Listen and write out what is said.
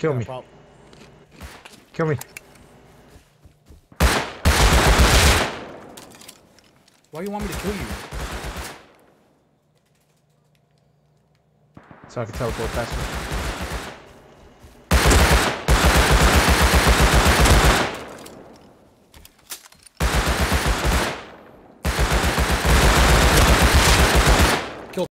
Kill me. Pop. Kill me. Why you want me to kill you? So I can teleport faster.